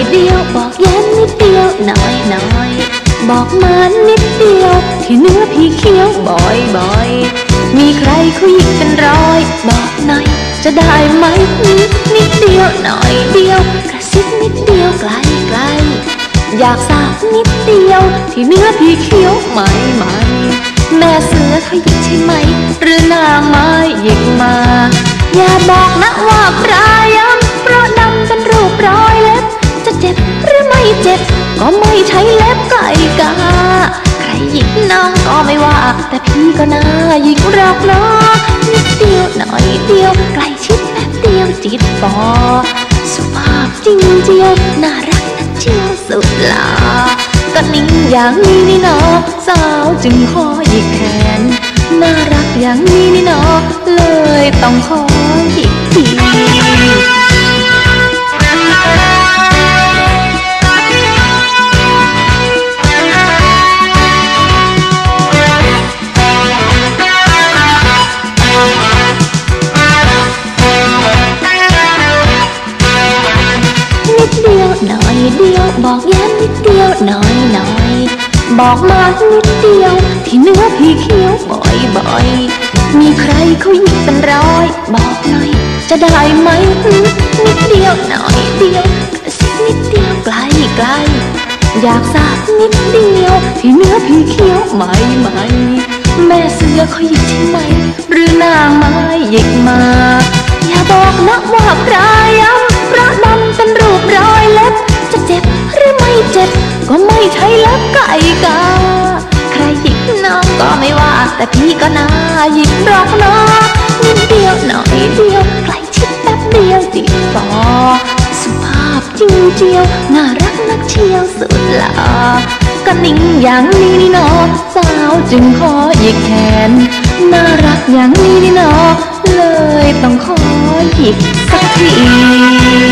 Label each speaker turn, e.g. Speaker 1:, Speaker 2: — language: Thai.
Speaker 1: เดียวบอกแย้มนิดเดียวหน่อยบอกมานิดเดียวที่เนื้อพี่เคี้ยวบ่อยมีใครเขาหยิกเป็นร้อยบอกหน่อยจะได้ไหมนิดเดียวหน่อยเดียวกระซิบนิดเดียวไกลอยากสาบนิดเดียวที่เนื้อพี่เคี้ยวใหม่แม่เสือเขาหยิกใช่ไหมหรือนางไม้หยิกมาอย่าบอกนะว่าปลายย้ำเพราะดำเป็นรูปรอยเล็บจะเจ็บหรือไม่เจ็บก็ไม่ใช่เล็บไก่กาใครหยิกน้องก็ไม่ว่าแต่พี่ก็น่าหยิกรักน้องนิดเดียวหน่อยเดียวใกล้ชิดแป๊บเดียวจิตฟอสุภาพจริงเจียวน่ารักนักเชียวสุดหล่อก็นิ่งอย่างนี้นี่เนาะสาวจึงขอหยิกแขนน่ารักอย่างนี้นี่เนาะเลยต้องขอหยิกทีหน่อยเดียวบอกแย้มนิดเดียวหน่อยบอกมานิดเดียวที่เนื้อพี่เคี้ยวบ่อยมีใครเขาหยิกเป็นร้อยบอกหน่อยจะได้ไหมนิดเดียวหน่อยเดียวกระซิบนิดเดียวไกลอยากสาบนิดเดียวที่เนื้อพี่เคี้ยวใหม่แม่เสือเขาหยิกใช่ไหมหรือนางไม้หยิกมาอย่าบอกนะว่าปลายย้ำเพราะดำเป็นรูปรอยเล็บจะเจ็บหรือไม่เจ็บก็ไม่ใช่เล็บไก่กาใครหยิกน้องก็ไม่ว่าแต่พี่ก็น่าหยิกรอกน้องนิดเดียวหน่อยเดียวใกล้ชิดแป๊บเดียวติดฟอสุภาพจริงเจียวน่ารักนักเชียวสุดหล่อก็นิ่งอย่างนี้นี่เนาะสาวจึงขอหยิกแขนน่ารักอย่างนี้นี่เนาะเลยต้องขอหยิกสักที